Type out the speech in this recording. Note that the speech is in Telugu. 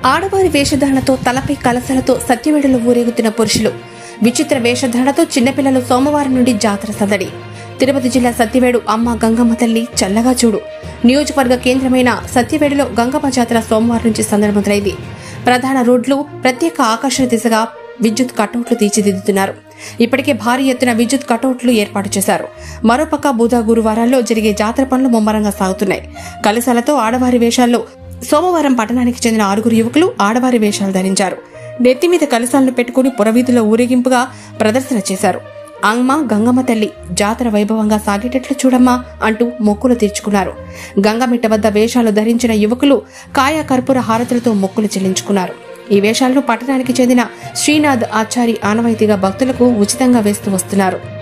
ఆడవారి వేషధారణతో తలపై కలశాలతో సత్యవేడులో ఊరేగుతున్న పురుషులు, విచిత్ర వేషధారణతో చిన్నపిల్లలు సోమవారం నుండి జాతర సందడి. తిరుపతి జిల్లా సత్యవేడు అమ్మ గంగమ్మ తల్లి చల్లగా చూడు నియోజకవర్గ కేంద్రమైన సత్యవేడులో గంగమ్మ జాతర సోమవారం నుంచి సందడి మొదలైంది. ప్రధాన రోడ్లు ప్రత్యేక ఆకర్షణ దిశగా విద్యుత్ కటౌట్లు తీర్చిదిద్దుతున్నారు. ఇప్పటికే భారీ ఎత్తున విద్యుత్ కటౌట్లు ఏర్పాటు చేశారు. మరోపక్క బుధ గురువారాల్లో జరిగే జాతర పనులు ముమ్మరంగా సాగుతున్నాయి. కలశాలతో ఆడవారి వేషాల్లో సోమవారం పట్టణానికి చెందిన 6 యువకులు ఆడవారి వేషాలు ధరించారు. నెత్తిమీద కలశాలను పెట్టుకుని పురవీధిలో ఊరేగింపుగా ప్రదర్శన చేశారు. అమ్మ గంగమ్మ తల్లి జాతర వైభవంగా సాగేటట్లు చూడమ్మా అంటూ మొక్కులు తీర్చుకున్నారు. గంగమిట్ట వద్ద వేషాలు ధరించిన యువకులు కాయ కర్పూర హారతులతో మొక్కులు చెల్లించుకున్నారు. ఈ వేషాలను పట్టణానికి చెందిన శ్రీనాథ్ ఆచారి ఆనవాయితీగా భక్తులకు ఉచితంగా వేస్తూ వస్తున్నారు.